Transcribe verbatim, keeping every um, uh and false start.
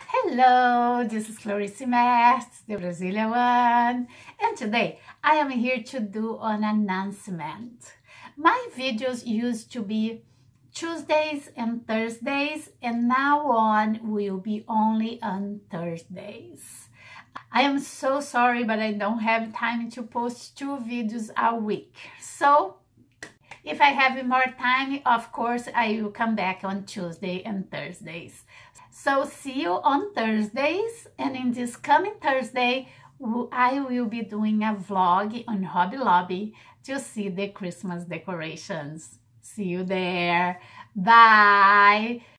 Hello, this is claricemertz, the Brazilian one, and today I am here to do an announcement. My videos used to be Tuesdays and Thursdays, and now on will be only on Thursdays. I am so sorry, but I don't have time to post two videos a week. So, if I have more time, of course, I will come back on Tuesday and Thursdays. So see you on Thursdays, and in this coming Thursday, I will be doing a vlog on Hobby Lobby to see the Christmas decorations. See you there. Bye!